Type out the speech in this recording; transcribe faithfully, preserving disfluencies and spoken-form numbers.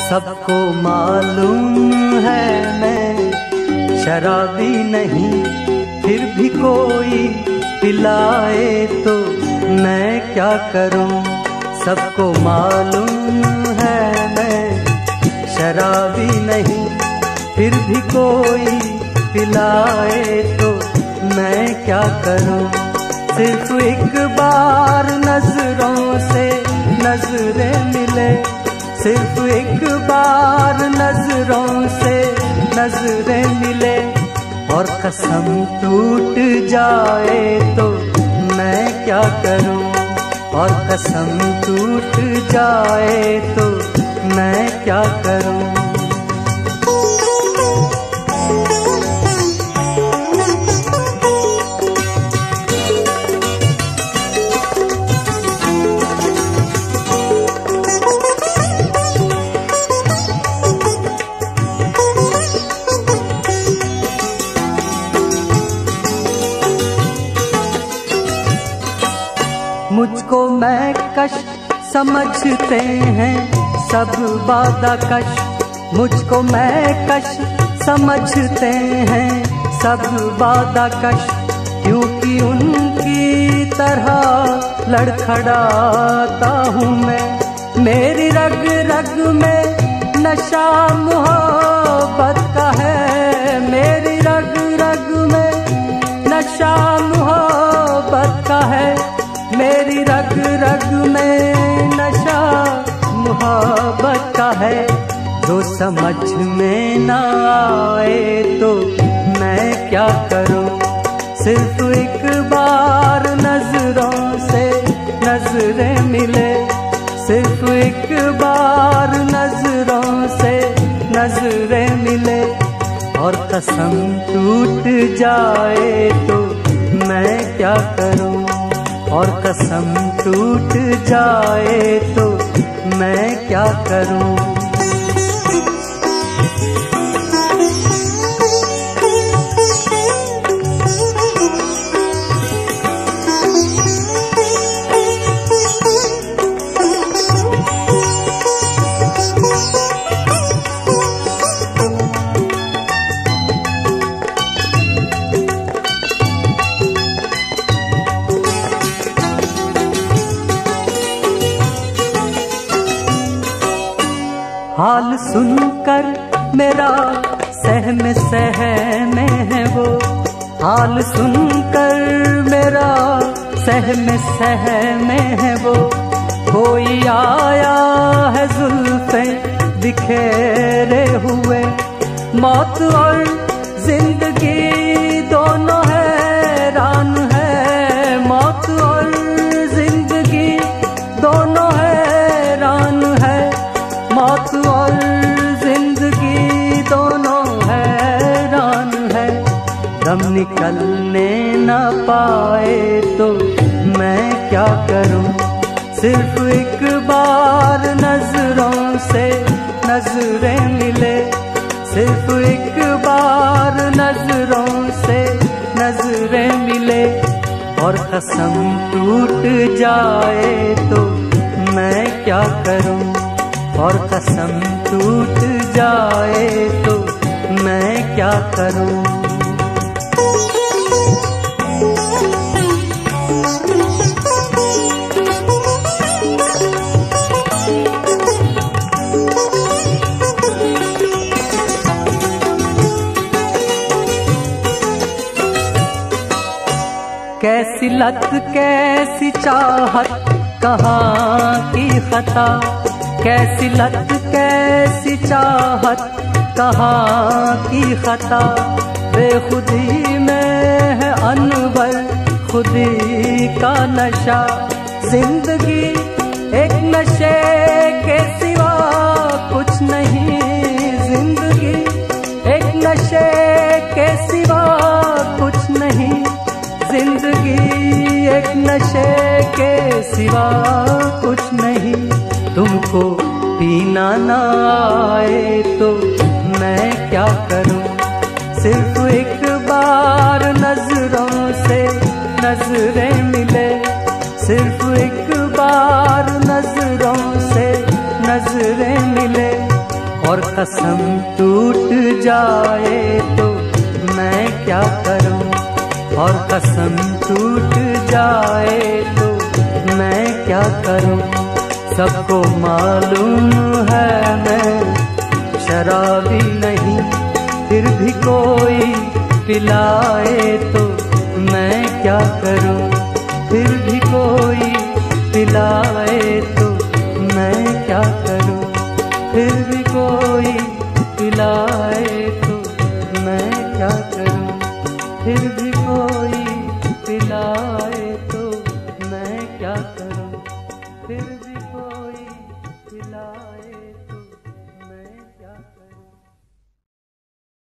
सबको मालूम है मैं शराबी नहीं, फिर भी कोई पिलाए तो मैं क्या करूं। सबको मालूम है मैं शराबी नहीं, फिर भी कोई पिलाए तो मैं क्या करूं। सिर्फ एक बार नजरों से नजरें मिले, सिर्फ एक बार नजरों से नजरें मिले, और कसम टूट जाए तो मैं क्या करूं। और कसम टूट जाए तो मैं क्या करूं। मुझको मैं कश समझते हैं सब बादा कश, मुझको मैं कश समझते हैं सब बादा कश, क्योंकि उनकी तरह लड़खड़ाता हूँ मैं। मेरी रग रग में नशा मोहब्बत का है, मेरी रग रग में नशा मोहब्बत का है, मेरी रग रग में नशा मोहब्बत का है। जो समझ में ना आए तो मैं क्या करूं। सिर्फ एक बार नजरों से नजरें मिले, सिर्फ एक बार नजरों से नजरें मिले, और कसम टूट जाए तो मैं क्या करूं। और कसम टूट जाए तो मैं क्या करूं। हाल सुनकर मेरा सहम सहमे है वो, हाल सुनकर मेरा सहम सहमे है वो। कोई आया है जुल्फे बिखेरे हुए, मौत और जिंदगी दोनों हैरान है, मौत और जिंदगी दोनों हैरान है, मौत और जिंदगी दोनों हैरान है। दम निकलने न पाए तो मैं क्या करूं। सिर्फ एक बार नजरों से नजरें मिले, सिर्फ एक बार नजरों से नजरें मिले, और कसम टूट जाए तो मैं क्या करूं। और कसम टूट जाए तो मैं क्या करूं। कैसी लत कैसी चाहत कहाँ की खता, कैसी लत कैसी चाहत कहाँ की खता। बेखुदी में है अनवर खुदी का नशा, जिंदगी एक नशे के सिवा कुछ नहीं, जिंदगी एक नशे के सिवा कुछ नहीं, जिंदगी एक नशे के सिवा कुछ नहीं। तुमको पीना ना आए तो मैं क्या करूं। सिर्फ एक बार नजरों से नजरें मिले, सिर्फ एक बार नजरों से नजरें मिले, कसम टूट जाए तो मैं क्या करूं, और कसम टूट जाए तो मैं क्या करूं। सबको मालूम है मैं शराबी नहीं, फिर भी कोई पिलाए तो मैं क्या करूं, फिर भी कोई पिलाए तो मैं क्या करूं, फिर भी कोई पिलाए तो मैं क्या करूं, फिर भी कोई पिलाए।